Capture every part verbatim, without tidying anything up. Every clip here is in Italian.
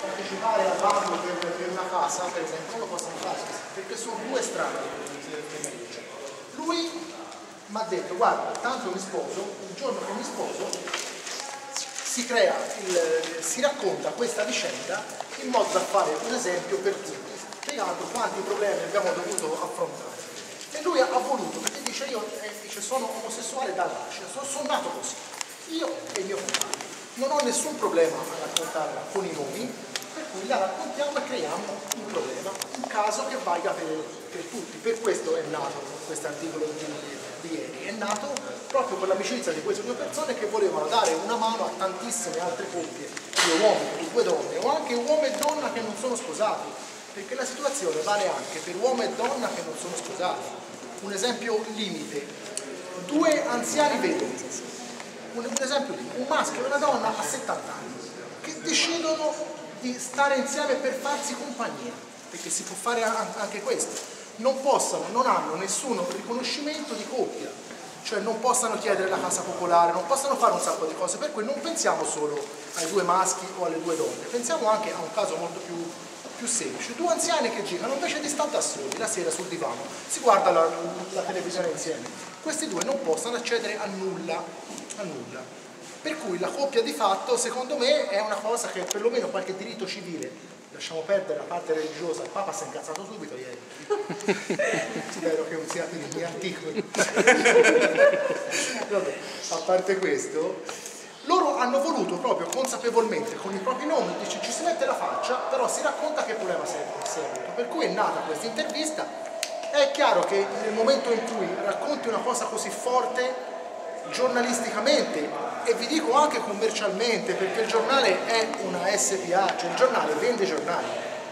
partecipare al bando per, per una casa, per esempio, non lo possono fare, perché sono due strade. Lui mi ha detto, guarda, tanto mi sposo, il giorno che mi sposo si crea, il, si racconta questa vicenda in modo da fare un esempio per tutti, spiegando quanti problemi abbiamo dovuto affrontare. E lui ha voluto, perché dice, io eh, dice, sono omosessuale da nascita, sono, sono nato così, io e il mio compagno. Non ho nessun problema a raccontarla con i nomi, per cui la raccontiamo e creiamo un problema, un caso che valga per, per tutti. Per questo è nato questo articolo di, di ieri, è nato proprio per l'amicizia di queste due persone che volevano dare una mano a tantissime altre coppie, due uomini, due donne, o anche uomo e donna che non sono sposati, perché la situazione vale anche per uomo e donna che non sono sposati. Un esempio limite, due anziani vedovi, un, un esempio limite, un maschio e una donna a settanta anni, che decidono di stare insieme per farsi compagnia, perché si può fare anche questo, non possono, non hanno nessun riconoscimento di coppia, cioè non possono chiedere la casa popolare, non possono fare un sacco di cose, per cui non pensiamo solo ai due maschi o alle due donne, pensiamo anche a un caso molto più, più semplice, due anziani che girano invece di stare da soli la sera sul divano, si guarda la, la televisione insieme, questi due non possono accedere a nulla, a nulla, per cui la coppia di fatto secondo me è una cosa che perlomeno qualche diritto civile, lasciamo perdere la parte religiosa, il Papa si è incazzato subito ieri, spero che non sia per i miei articoli. Vabbè, a parte questo, loro hanno voluto proprio consapevolmente con i propri nomi, dice, ci si mette la faccia, però si racconta che problema si è, si è avuto, per cui è nata questa intervista. È chiaro che nel momento in cui racconti una cosa così forte giornalisticamente e vi dico anche commercialmente, perché il giornale è una S P A, cioè il giornale vende giornali,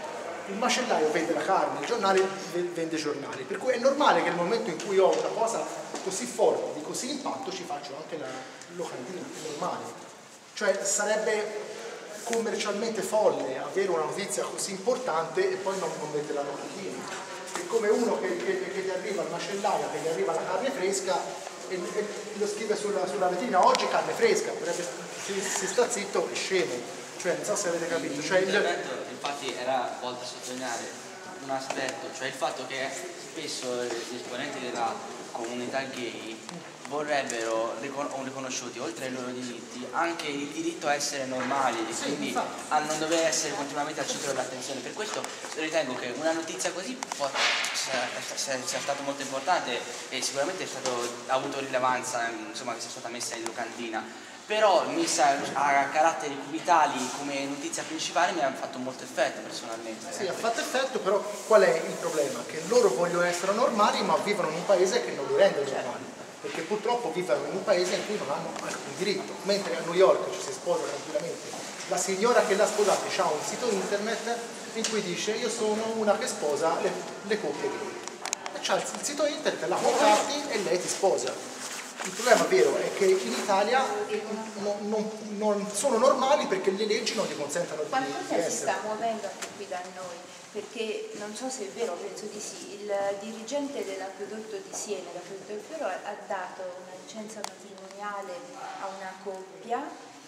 il macellaio vende la carne, il giornale vende giornali, per cui è normale che nel momento in cui ho una cosa così forte, di così impatto, ci faccio anche la locandina, è normale, cioè sarebbe commercialmente folle avere una notizia così importante e poi non mettere la locandina, è come uno che, che, che gli arriva al macellaio, che gli arriva la carne fresca e, e lo scrive sulla, sulla vetrina, oggi carne fresca, perché se si sta zitto è scemo, cioè non so se avete capito. Cioè, l'intervento il... infatti era volto a sottolineare un aspetto, cioè il fatto che spesso gli esponenti della comunità gay vorrebbero riconosciuti oltre ai loro diritti anche il diritto a essere normali e quindi sì, a non dover essere continuamente al centro dell'attenzione. Per questo ritengo che una notizia così sia, sia, sia stata molto importante e sicuramente è stato, ha avuto rilevanza, insomma, che sia stata messa in locandina. Però messa a caratteri cubitali come notizia principale mi ha fatto molto effetto personalmente. Sì, ha fatto effetto, però qual è il problema? Che loro vogliono essere normali ma vivono in un paese che non li rende normali, perché purtroppo vivono in un paese in cui non hanno alcun diritto, mentre a New York ci si sposa tranquillamente. La signora che l'ha sposata ha un sito internet in cui dice io sono una che sposa le, le coppie gay. E c'ha il, il sito internet, la contatti e lei ti sposa. Il problema vero è che in Italia non, non, non sono normali perché le leggi non gli consentono di, qualcosa di essere. Si sta muovendo anche qui da noi, perché non so se è vero, penso di sì, il dirigente dell'acquedotto di Siena, l'acquedotto del Fioro, ha dato una licenza matrimoniale a una coppia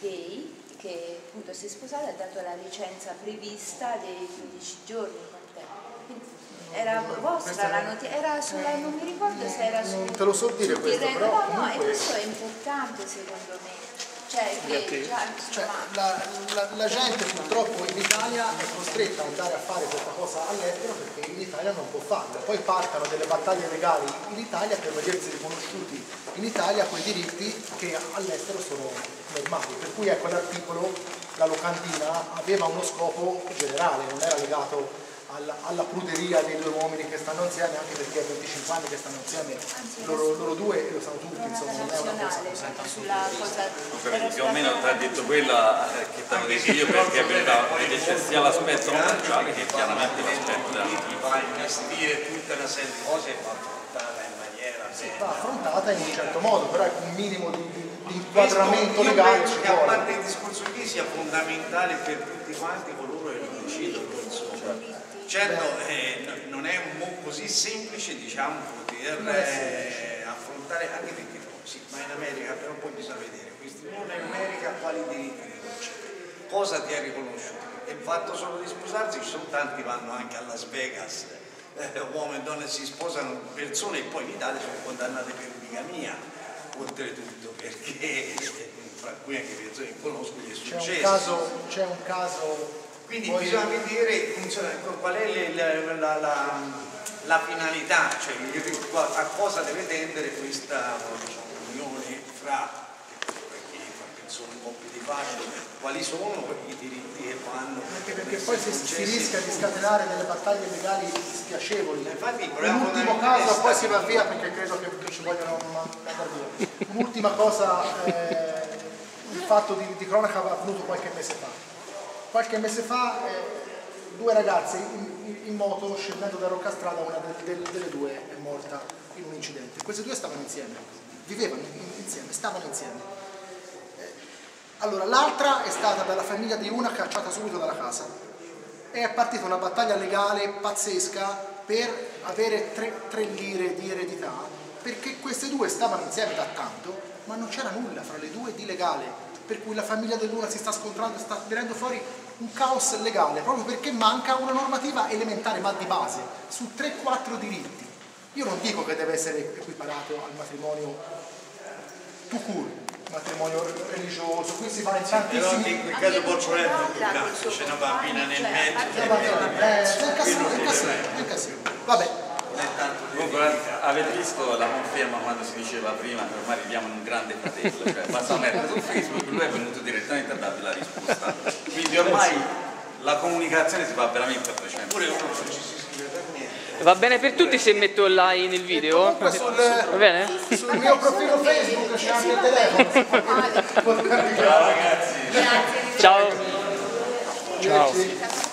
gay che appunto si è sposata, ha dato la licenza prevista dei quindici giorni. Era vostra la notizia, era sulla, non mi ricordo se era su... Non te lo so dire questo, Tirreno. però No, no, comunque... e questo è importante secondo me. Cioè, che già, cioè la, la, la gente purtroppo in Italia è costretta ad andare a fare questa cosa all'estero perché in Italia non può farlo. Poi partono delle battaglie legali in Italia per vedersi riconosciuti in Italia quei diritti che all'estero sono normali. Per cui ecco l'articolo, la locandina, aveva uno scopo generale, non era legato alla, alla pruderia dei due uomini che stanno insieme, anche perché a venticinque anni che stanno insieme, loro, loro due lo sanno tutti, insomma, non è una cosa così. Sulla cosa, più o meno ti ha detto quella che ti avevo detto io, perché c'è sia l'aspetto commerciale che chiaramente l'aspetto della va a investire tutta una serie di cose e va affrontata in maniera sì, va affrontata in un certo modo, però è un minimo di, di, di inquadramento legale. Io penso che a parte il discorso qui sia fondamentale per tutti quanti coloro che lo decidono. Certo, eh, non è un po' così semplice, diciamo, poter eh, affrontare, anche perché si va in America, però poi bisogna vedere questi uomo in America quali diritti riconosce, cosa ti è riconosciuto. E il fatto solo di sposarsi, ci sono tanti che vanno anche a Las Vegas, eh, uomini e donne si sposano persone e poi in Italia sono condannate per bigamia, oltretutto, perché fra cui anche persone che conosco che è successo. C'è un caso, c'è un caso quindi poi... bisogna vedere qual è la, la, la, la finalità, cioè a cosa deve tendere questa unione fra persone un po' più di fascia, quali sono i diritti che vanno. Anche perché poi si, si rischia di scatenare delle battaglie legali spiacevoli. Infatti, l'ultimo caso, poi si va via perché credo che, che ci vogliono andare via. Un'ultima cosa, eh, il fatto di, di cronaca avvenuto qualche mese fa. Qualche mese fa eh, due ragazze in, in, in moto scendendo da Roccastrada, una del, del, delle due è morta in un incidente. Queste due stavano insieme, vivevano insieme, stavano insieme. Allora, l'altra è stata dalla famiglia di una cacciata subito dalla casa. È partita una battaglia legale pazzesca per avere tre, tre lire di eredità, perché queste due stavano insieme da tanto, ma non c'era nulla fra le due di legale, per cui la famiglia dell'una si sta scontrando, sta venendo fuori un caos legale, proprio perché manca una normativa elementare, ma di base, su tre quattro diritti. Io non dico che deve essere equiparato al matrimonio tout court, matrimonio religioso, qui si fa in tantissimi... Però anche in quel caso può essere più grande, c'è una bambina nel mezzo. È casino, è casino, è casino. Vabbè. Comunque avete visto la conferma quando si diceva prima che ormai viviamo in un grande fratello, cioè basta mettere su Facebook, lui è venuto direttamente a darvi la risposta. Quindi ormai la comunicazione si fa veramente a trecento. Pure uno non ci si scrive per niente. Va bene per tutti se metto online il video? Sul, Va bene? sul mio profilo Facebook c'è anche il telefono. Ciao ragazzi! Ciao! Ciao.